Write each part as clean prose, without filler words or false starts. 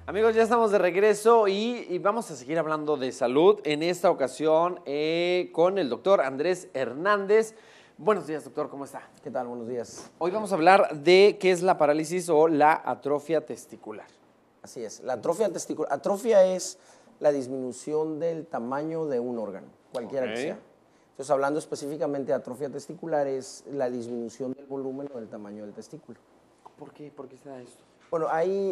Amigos, ya estamos de regreso y vamos a seguir hablando de salud, en esta ocasión con el doctor Andrés Hernández. Buenos días, doctor, ¿cómo está? ¿Qué tal? Buenos días. Hoy vamos a hablar de qué es la parálisis o la atrofia testicular. Así es, la atrofia testicular. Atrofia es la disminución del tamaño de un órgano, cualquiera que sea. Entonces, hablando específicamente de atrofia testicular, es la disminución del volumen o del tamaño del testículo. ¿Por qué? ¿Por qué se da esto? Bueno,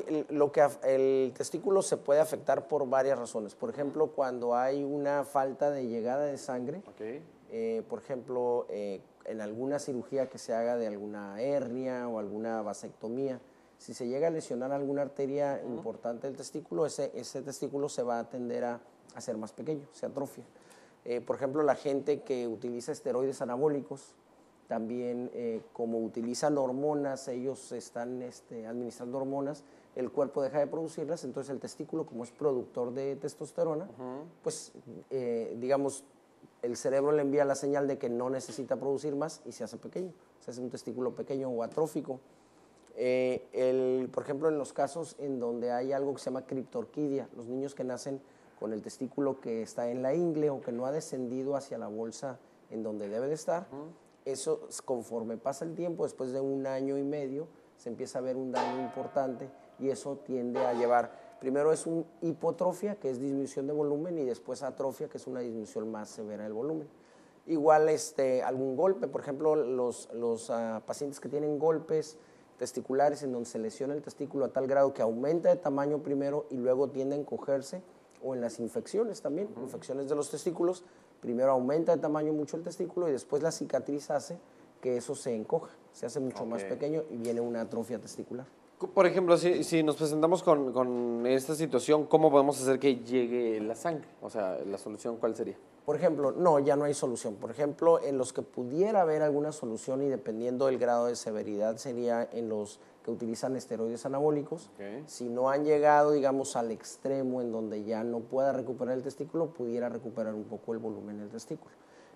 el testículo se puede afectar por varias razones. Por ejemplo, cuando hay una falta de llegada de sangre, por ejemplo, en alguna cirugía que se haga de alguna hernia o alguna vasectomía, si se llega a lesionar alguna arteria importante del testículo, ese testículo se va a tender a hacer más pequeño, se atrofia. Por ejemplo, la gente que utiliza esteroides anabólicos, también como utilizan hormonas, ellos están administrando hormonas, el cuerpo deja de producirlas, entonces el testículo, como es productor de testosterona, pues digamos, el cerebro le envía la señal de que no necesita producir más y se hace pequeño, se hace un testículo pequeño o atrófico. Por ejemplo, en los casos en donde hay algo que se llama criptorquidia, los niños que nacen con el testículo que está en la ingle o que no ha descendido hacia la bolsa en donde debe de estar, eso conforme pasa el tiempo, después de 1 año y medio, se empieza a ver un daño importante y eso tiende a llevar, primero es un hipotrofia, que es disminución de volumen, y después atrofia, que es una disminución más severa del volumen. Igual algún golpe, por ejemplo, los pacientes que tienen golpes testiculares en donde se lesiona el testículo a tal grado que aumenta de tamaño primero y luego tiende a encogerse, o en las infecciones también, infecciones de los testículos, primero aumenta de tamaño mucho el testículo y después la cicatriz hace que eso se encoja, se hace mucho más pequeño y viene una atrofia testicular. Por ejemplo, si nos presentamos con esta situación, ¿cómo podemos hacer que llegue la sangre? O sea, ¿la solución cuál sería? Por ejemplo, no, ya no hay solución. Por ejemplo, en los que pudiera haber alguna solución y dependiendo del grado de severidad sería en los que utilizan esteroides anabólicos. Si no han llegado, digamos, al extremo en donde ya no pueda recuperar el testículo, pudiera recuperar un poco el volumen del testículo.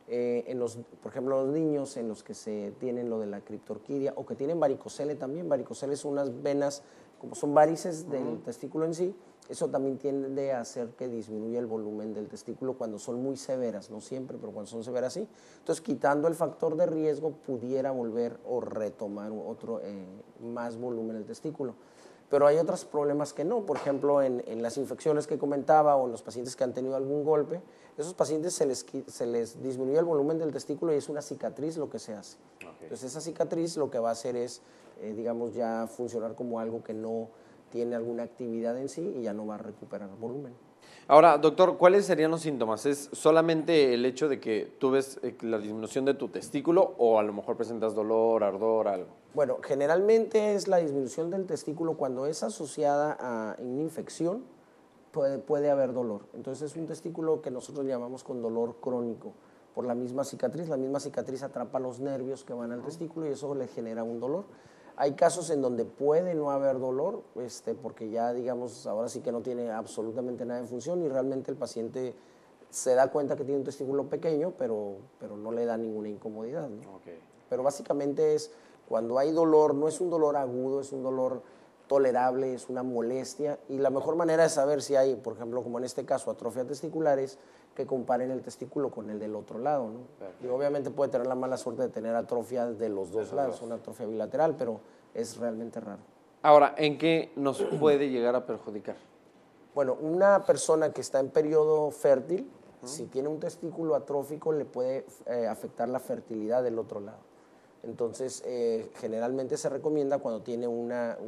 Por ejemplo, los niños en los que se tienen lo de la criptorquidia o que tienen varicocele también, varicocele son unas venas, como son varices del testículo en sí, eso también tiende a hacer que disminuya el volumen del testículo cuando son muy severas, no siempre, pero cuando son severas sí. Entonces, quitando el factor de riesgo, pudiera volver o retomar más volumen del testículo. Pero hay otros problemas que no, por ejemplo, en las infecciones que comentaba o en los pacientes que han tenido algún golpe, esos pacientes se les disminuye el volumen del testículo y es una cicatriz lo que se hace. Entonces esa cicatriz lo que va a hacer es, digamos, ya funcionar como algo que no tiene alguna actividad en sí y ya no va a recuperar volumen. Ahora, doctor, ¿cuáles serían los síntomas? ¿Es solamente el hecho de que tú ves la disminución de tu testículo o a lo mejor presentas dolor, ardor, algo? Bueno, generalmente es la disminución del testículo cuando es asociada a una infección, puede haber dolor. Entonces es un testículo que nosotros llamamos con dolor crónico por la misma cicatriz atrapa los nervios que van al testículo y eso le genera un dolor. Hay casos en donde puede no haber dolor, porque ya digamos ahora sí que no tiene absolutamente nada de función y realmente el paciente se da cuenta que tiene un testículo pequeño, pero no le da ninguna incomodidad, ¿no? Pero básicamente es cuando hay dolor, no es un dolor agudo, es un dolor tolerable, es una molestia y la mejor manera de saber si hay, por ejemplo, como en este caso, atrofia testicular es que comparen el testículo con el del otro lado, ¿no? Y obviamente puede tener la mala suerte de tener atrofia de los dos lados, una atrofia bilateral, pero es realmente raro. Ahora, ¿en qué nos puede llegar a perjudicar? Bueno, una persona que está en periodo fértil, si tiene un testículo atrófico, le puede afectar la fertilidad del otro lado. Entonces, generalmente se recomienda cuando tiene un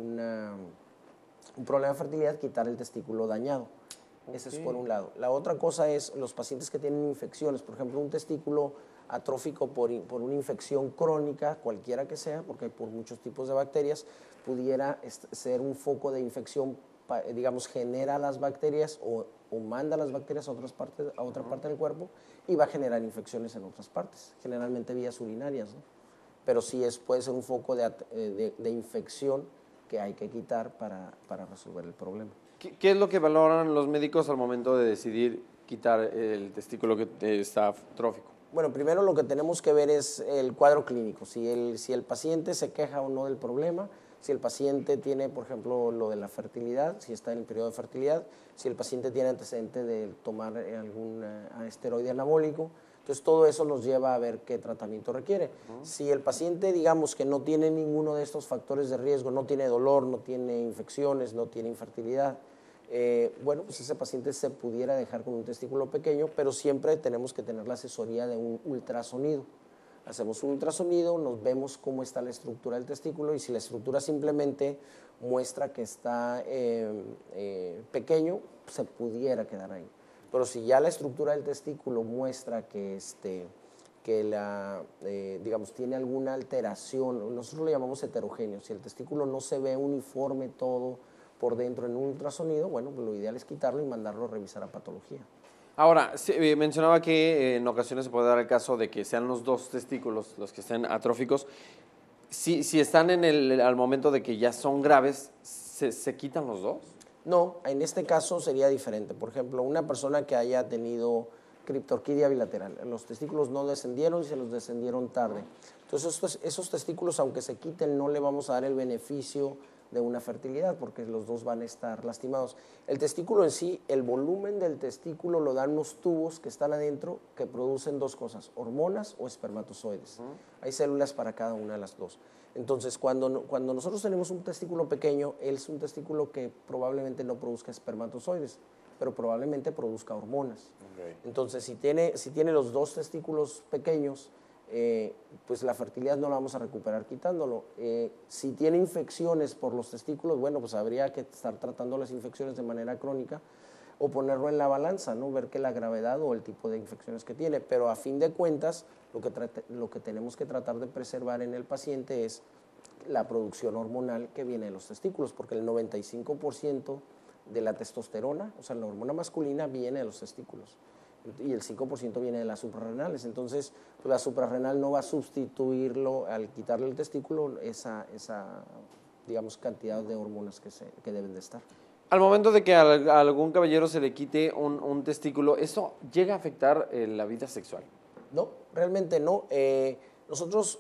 problema de fertilidad quitar el testículo dañado. Ese es por un lado. La otra cosa es los pacientes que tienen infecciones, por ejemplo, un testículo atrófico por una infección crónica, cualquiera que sea, porque por muchos tipos de bacterias, pudiera ser un foco de infección, digamos, genera las bacterias o manda las bacterias a otra parte del cuerpo y va a generar infecciones en otras partes, generalmente vías urinarias, ¿no? Pero sí puede ser un foco de infección que hay que quitar para resolver el problema. ¿Qué es lo que valoran los médicos al momento de decidir quitar el testículo que está atrófico? Bueno, primero lo que tenemos que ver es el cuadro clínico, si el paciente se queja o no del problema, si el paciente tiene, por ejemplo, lo de la fertilidad, si está en el periodo de fertilidad, si el paciente tiene antecedente de tomar algún esteroide anabólico. Entonces, todo eso nos lleva a ver qué tratamiento requiere. Si el paciente, digamos, que no tiene ninguno de estos factores de riesgo, no tiene dolor, no tiene infecciones, no tiene infertilidad, bueno, pues ese paciente se pudiera dejar con un testículo pequeño, pero siempre tenemos que tener la asesoría de un ultrasonido. Hacemos un ultrasonido, nos vemos cómo está la estructura del testículo y si la estructura simplemente muestra que está pequeño, se pudiera quedar ahí. Pero si ya la estructura del testículo muestra que, digamos, tiene alguna alteración, nosotros le llamamos heterogéneo, si el testículo no se ve uniforme todo por dentro en un ultrasonido, bueno, pues lo ideal es quitarlo y mandarlo a revisar a patología. Ahora, mencionaba que en ocasiones se puede dar el caso de que sean los dos testículos los que estén atróficos. Si están al momento de que ya son graves, ¿se quitan los dos? No, en este caso sería diferente. Por ejemplo, una persona que haya tenido criptorquidia bilateral, los testículos no descendieron y se los descendieron tarde. Entonces, esos testículos, aunque se quiten, no le vamos a dar el beneficio de una fertilidad porque los dos van a estar lastimados. El testículo en sí, el volumen del testículo lo dan unos tubos que están adentro que producen dos cosas, hormonas o espermatozoides. Hay células para cada una de las dos. Entonces, cuando nosotros tenemos un testículo pequeño, es un testículo que probablemente no produzca espermatozoides, pero probablemente produzca hormonas. Okay. Entonces, si tiene los dos testículos pequeños, pues la fertilidad no la vamos a recuperar quitándolo. Si tiene infecciones por los testículos, bueno, pues habría que estar tratando las infecciones de manera crónica o ponerlo en la balanza, ¿no? Ver que la gravedad o el tipo de infecciones que tiene. Pero a fin de cuentas, lo que tenemos que tratar de preservar en el paciente es la producción hormonal que viene de los testículos, porque el 95% de la testosterona, o sea, la hormona masculina, viene de los testículos. Y el 5% viene de las suprarrenales. Entonces, pues la suprarrenal no va a sustituirlo al quitarle el testículo, esa digamos, cantidad de hormonas que deben de estar. Al momento de que a algún caballero se le quite un testículo, ¿eso llega a afectar la vida sexual? No, realmente no. Nosotros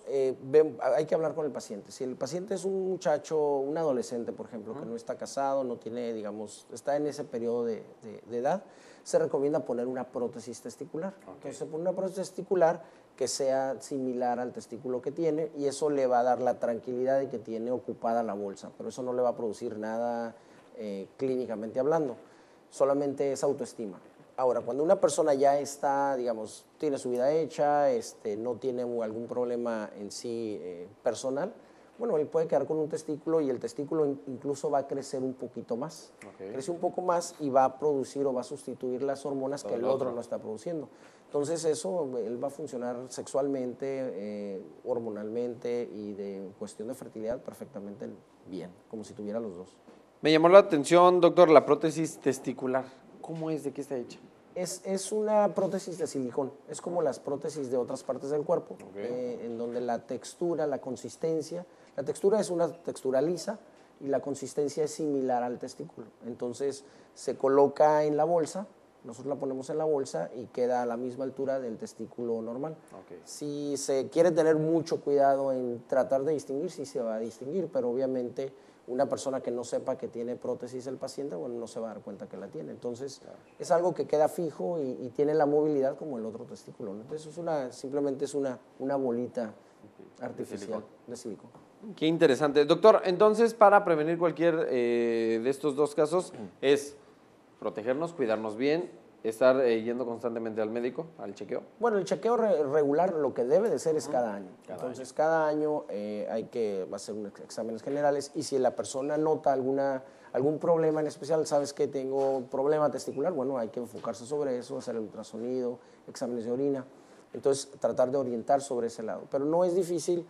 hay que hablar con el paciente. Si el paciente es un muchacho, un adolescente, por ejemplo, que no está casado, no tiene, digamos, está en ese periodo de edad, se recomienda poner una prótesis testicular. Okay. Entonces se pone una prótesis testicular que sea similar al testículo que tiene y eso le va a dar la tranquilidad de que tiene ocupada la bolsa, pero eso no le va a producir nada clínicamente hablando, solamente es autoestima. Ahora, cuando una persona ya está, digamos, tiene su vida hecha, no tiene algún problema en sí personal, bueno, él puede quedar con un testículo y el testículo incluso va a crecer un poquito más. Okay. Crece un poco más y va a producir o va a sustituir las hormonas que el otro no está produciendo. Entonces eso, él va a funcionar sexualmente, hormonalmente y de cuestión de fertilidad perfectamente bien, como si tuviera los dos. Me llamó la atención, doctor, la prótesis testicular. ¿Cómo es? ¿De qué está hecha? Es una prótesis de silicón, es como las prótesis de otras partes del cuerpo, okay. En donde la textura, la consistencia, la textura es una textura lisa y la consistencia es similar al testículo. Entonces se coloca en la bolsa, nosotros la ponemos en la bolsa y queda a la misma altura del testículo normal. Okay. Si se quiere tener mucho cuidado en tratar de distinguir, sí se va a distinguir, pero obviamente una persona que no sepa que tiene prótesis el paciente, bueno, no se va a dar cuenta que la tiene. Entonces, claro, es algo que queda fijo y tiene la movilidad como el otro testículo, ¿no? Entonces, simplemente es una bolita artificial de silicón. Qué interesante. Doctor, entonces, para prevenir cualquier de estos dos casos, es protegernos, cuidarnos bien, estar yendo constantemente al médico, al chequeo. Bueno, el chequeo regular lo que debe de ser es cada año. Entonces, cada año hay que hacer unos exámenes generales y si la persona nota algún problema en especial, sabes que tengo un problema testicular, bueno, hay que enfocarse sobre eso, hacer el ultrasonido, exámenes de orina. Entonces, tratar de orientar sobre ese lado. Pero no es difícil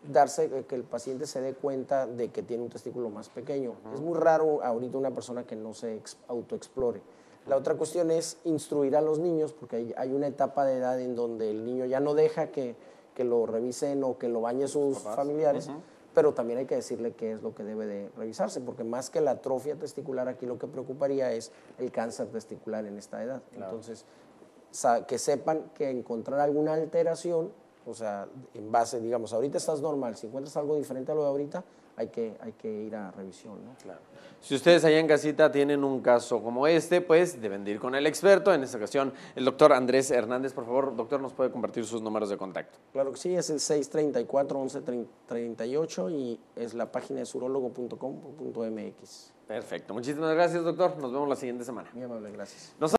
que el paciente se dé cuenta de que tiene un testículo más pequeño. Es muy raro ahorita una persona que no se autoexplore. La otra cuestión es instruir a los niños, porque hay una etapa de edad en donde el niño ya no deja que lo revisen o que lo bañen sus familiares, pero también hay que decirle qué es lo que debe de revisarse, porque más que la atrofia testicular, aquí lo que preocuparía es el cáncer testicular en esta edad. Claro. Entonces, que sepan que encontrar alguna alteración, o sea, en base, digamos, ahorita estás normal, si encuentras algo diferente a lo de ahorita, hay que ir a revisión, ¿no? Claro. Si ustedes allá en casita tienen un caso como este, pues deben de ir con el experto. En esta ocasión, el doctor Andrés Hernández. Por favor, doctor, ¿nos puede compartir sus números de contacto? Claro que sí, es el 634-1138 y es la página de surólogo.com.mx. Perfecto. Muchísimas gracias, doctor. Nos vemos la siguiente semana. Muy amable, gracias.